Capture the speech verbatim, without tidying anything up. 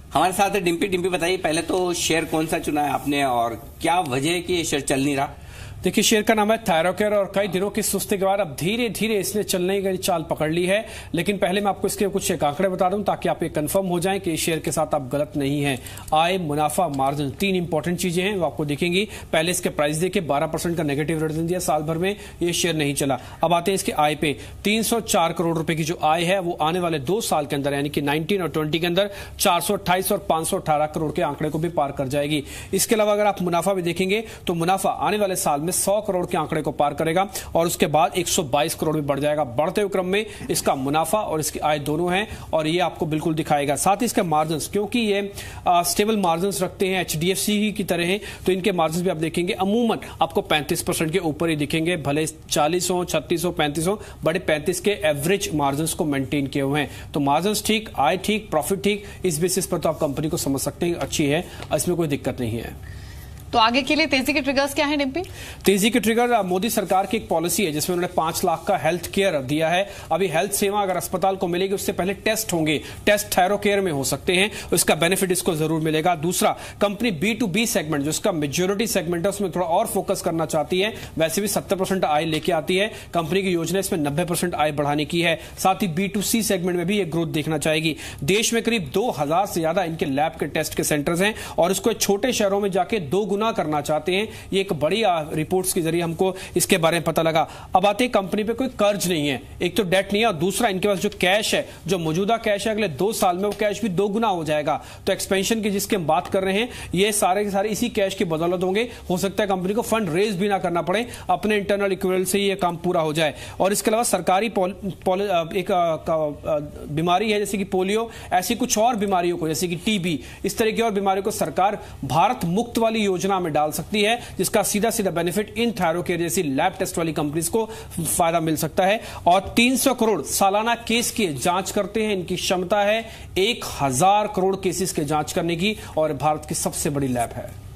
हमारे साथ है डिम्पी। डिम्पी बताइए, पहले तो शेयर कौन सा चुना है आपने और क्या वजह है कि ये शेयर चल नहीं रहा? देखिए, शेयर का नाम है थायरोकेयर और कई दिनों की सुस्ती के बाद अब धीरे धीरे इसने चलने की चाल पकड़ ली है। लेकिन पहले मैं आपको इसके कुछ एक आंकड़े बता दूं ताकि आप ये कंफर्म हो जाएं कि इस शेयर के साथ आप गलत नहीं हैं। आय, मुनाफा, मार्जिन, तीन इंपॉर्टेंट चीजें हैं वो आपको दिखेंगी। पहले इसके प्राइस देखिए, बारह परसेंट का नेगेटिव रिटर्न दिया, साल भर में ये शेयर नहीं चला। अब आते हैं इसके आय पे। तीन सौ चार करोड़ रुपए की जो आय है वो आने वाले दो साल के अंदर यानी कि नाइनटीन और ट्वेंटी के अंदर चार सौ अट्ठाईस और पांच सौ अठारह करोड़ के आंकड़े को भी पार कर जाएगी। इसके अलावा अगर आप मुनाफा भी देखेंगे तो मुनाफा आने वाले साल में सौ करोड़ के आंकड़े को पार करेगा और उसके बाद एक सौ बाईस करोड़ भी बढ़ जाएगा। बढ़ते हुए क्रम में इसका मुनाफा और इसकी आय दोनों हैं और ये आपको बिल्कुल दिखाएगा। साथ ही इसके मार्जिन्स, क्योंकि ये आ, स्टेबल मार्जिन्स रखते हैं, एचडीएफसी ही की तरह हैं, तो इनके मार्जिन्स भी आप देखेंगे अमूमन आपको पैंतीस परसेंट के ऊपर ही दिखेंगे। भले चालीस हो, छत्तीस हो, पैंतीस हो, बड़े पैंतीस के एवरेज मार्जिन्स को मेंटेन किए हुए हैं। तो मार्जिन्स ठीक, आय ठीक, प्रॉफिट ठीक, इस बेसिस पर तो आप कंपनी को समझ सकते हैं अच्छी है, इसमें कोई दिक्कत नहीं है। तो आगे के लिए तेजी के ट्रिगर्स क्या है डिम्पी? तेजी के ट्रिगर मोदी सरकार की एक पॉलिसी है जिसमें उन्होंने पांच लाख का हेल्थ केयर दिया है। अभी हेल्थ सेवा अगर अस्पताल को मिलेगी उससे पहले टेस्ट होंगे, टेस्ट थायरो केयर में हो सकते हैं, उसका बेनिफिट इसको जरूर मिलेगा। दूसरा, company B to B segment जो इसका मेजोरिटी सेगमेंट है उसमें थोड़ा और फोकस करना चाहती है। वैसे भी सत्तर परसेंट आय लेके आती है, कंपनी की योजना इसमें नब्बे परसेंट आय बढ़ाने की है। साथ ही बी टू सी सेगमेंट में भी ये ग्रोथ देखना चाहेगी। देश में करीब दो हजार से ज्यादा इनके लैब के टेस्ट के सेंटर्स हैं और इसको छोटे शहरों में जाके दो गुना करना चाहते हैं। ये एक बड़ी रिपोर्ट्स के जरिए हमको इसके बारे में पता लगा। अब आते हैं, कंपनी पे कोई कर्ज नहीं है, एक तो डेट नहीं है और दूसरा इनके पास जो कैश है, जो मौजूदा कैश है, अगले दो साल में वो कैश भी दो गुना हो जाएगा। तो एक्सपेंशन की जिसकी हम बात कर रहे हैं ये सारे के सारे इसी कैश की बदौलत होंगे। हो सकता है कंपनी को फंड रेज भी ना करना पड़े, अपने इंटरनल इक्विवल से ही ये काम पूरा हो जाए। और इसके अलावा सरकारी पॉल, पॉल, एक बीमारी है जैसे कि पोलियो, ऐसी कुछ और बीमारियों को जैसे कि टीबी, इस तरह की और बीमारियों को सरकार भारत मुक्त वाली योजना में डाल सकती है है जिसका सीधा सीधा बेनिफिट इन थायरोकेयर जैसी लैब टेस्ट वाली कंपनीज को फायदा मिल सकता है। और तीन सौ करोड़ सालाना केस की जांच करते हैं, इनकी क्षमता है एक हजार करोड़ केसेस के जांच करने की और भारत की सबसे बड़ी लैब है।